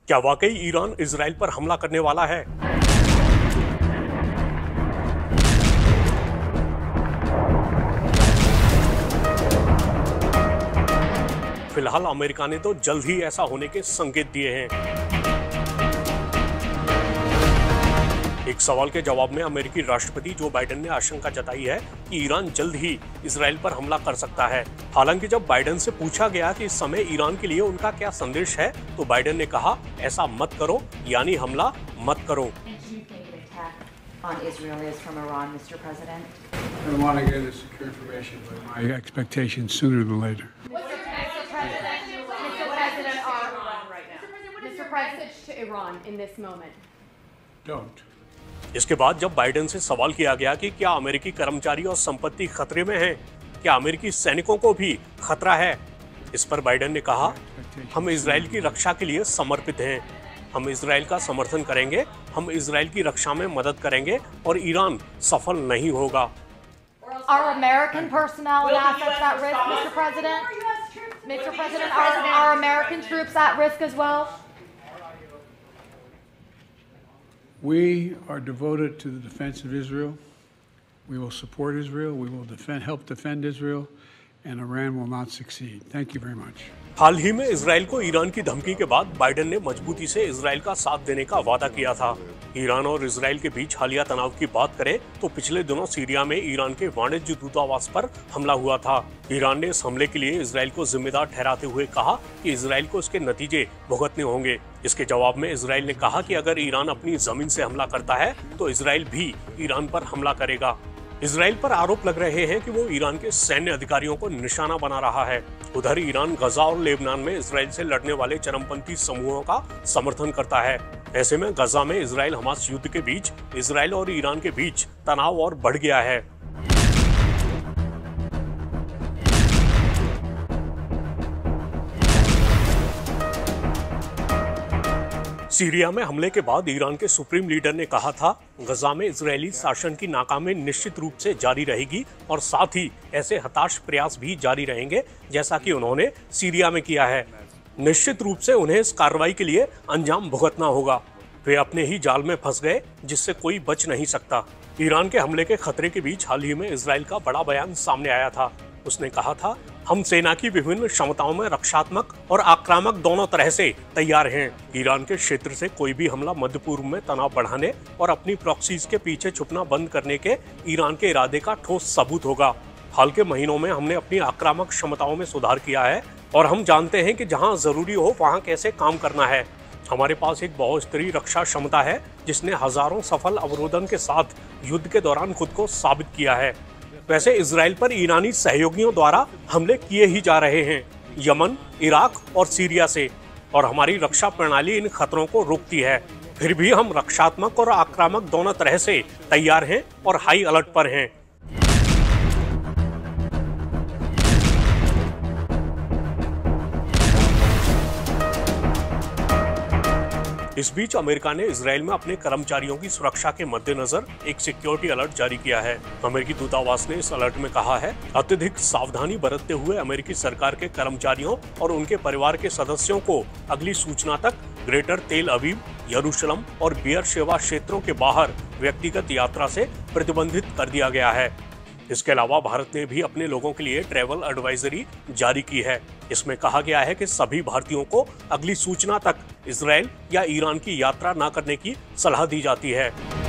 क्या वाकई Iran Israel पर हमला करने वाला है? फिलहाल अमेरिका ने तो जल्द ही ऐसा होने के संकेत दिए हैं। एक सवाल के जवाब में अमेरिकी राष्ट्रपति जो बाइडेन ने आशंका जताई है कि ईरान जल्द ही इजराइल पर हमला कर सकता है। हालांकि जब बाइडेन से पूछा गया कि इस समय ईरान के लिए उनका क्या संदेश है, तो बाइडेन ने कहा, ऐसा मत करो, यानी हमला मत करो। On Israel is from Iran, Mr. President? I want to get the secure information, but my expectation sooner than later. Mr. President, Iran right now. What is your message to Iran in this moment? Don't. इसके बाद जब Biden से सवाल किया गया कि क्या अमेरिकी कर्मचारी और संपत्ति खतरे में हैं, क्या अमेरिकी सैनिकों को भी खतरा है, इस पर बाइडेन ने कहा, हम इजराइल की रक्षा के लिए समर्पित हैं, हम इजराइल का समर्थन करेंगे, हम इजराइल की रक्षा में मदद करेंगे और ईरान सफल नहीं होगा। Are American personnel and assets at risk, Mr. President? Mr. President, are American troops at risk as well? We are devoted to the defense of Israel. We will support Israel. We will help defend Israel, and Iran will not succeed. Thank you very much. हाल ही में Israel को Iran की धमकी के बाद Biden ने मजबूती से Israel का साथ देने का वादा किया था। ईरान और इजराइल के बीच हालिया तनाव की बात करें तो पिछले दिनों सीरिया में ईरान के वाणिज्य दूतावास पर हमला हुआ था। ईरान ने इस हमले के लिए इजराइल को जिम्मेदार ठहराते हुए कहा कि इजराइल को इसके नतीजे भुगतने होंगे। इसके जवाब में इजराइल ने कहा कि अगर ईरान अपनी जमीन से हमला करता है तो इजराइल भी ईरान पर हमला करेगा। इजराइल पर आरोप लग रहे हैं कि वो ईरान के सैन्य अधिकारियों को निशाना बना रहा है। उधर ईरान गजा और लेबनान में इजराइल से लड़ने वाले चरमपंथी समूहों का समर्थन करता है। ऐसे में गजा में इजराइल हमास युद्ध के बीच इजराइल और ईरान के बीच तनाव और बढ़ गया है। सीरिया में हमले के बाद ईरान के सुप्रीम लीडर ने कहा था, गजा में इजरायली शासन की नाकामी निश्चित रूप से जारी रहेगी और साथ ही ऐसे हताश प्रयास भी जारी रहेंगे जैसा कि उन्होंने सीरिया में किया है। निश्चित रूप से उन्हें इस कार्रवाई के लिए अंजाम भुगतना होगा। वे अपने ही जाल में फंस गए जिससे कोई बच नहीं सकता। ईरान के हमले के खतरे के बीच हाल ही में इजराइल का बड़ा बयान सामने आया था। उसने कहा था, हम सेना की विभिन्न क्षमताओं में रक्षात्मक और आक्रामक दोनों तरह से तैयार हैं। ईरान के क्षेत्र से कोई भी हमला मध्य पूर्व में तनाव बढ़ाने और अपनी प्रॉक्सीज के पीछे छुपना बंद करने के ईरान के इरादे का ठोस सबूत होगा। हाल के महीनों में हमने अपनी आक्रामक क्षमताओं में सुधार किया है और हम जानते हैं कि जहां जरूरी हो वहां कैसे काम करना है। हमारे पास एक बहुस्तरीय रक्षा क्षमता है जिसने हजारों सफल अवरोधन के साथ युद्ध के दौरान खुद को साबित किया है। वैसे इजराइल पर ईरानी सहयोगियों द्वारा हमले किए ही जा रहे हैं, यमन, इराक और सीरिया से, और हमारी रक्षा प्रणाली इन खतरों को रोकती है। फिर भी हम रक्षात्मक और आक्रामक दोनों तरह से तैयार हैं और हाई अलर्ट पर हैं। इस बीच अमेरिका ने इजराइल में अपने कर्मचारियों की सुरक्षा के मद्देनजर एक सिक्योरिटी अलर्ट जारी किया है। अमेरिकी दूतावास ने इस अलर्ट में कहा है, अत्यधिक सावधानी बरतते हुए अमेरिकी सरकार के कर्मचारियों और उनके परिवार के सदस्यों को अगली सूचना तक ग्रेटर तेल अवीव, यरूशलेम और बियर शेवा क्षेत्रों के बाहर व्यक्तिगत यात्रा से प्रतिबंधित कर दिया गया है। इसके अलावा भारत ने भी अपने लोगों के लिए ट्रैवल एडवाइजरी जारी की है। इसमें कहा गया है कि सभी भारतीयों को अगली सूचना तक इजराइल या ईरान की यात्रा न करने की सलाह दी जाती है।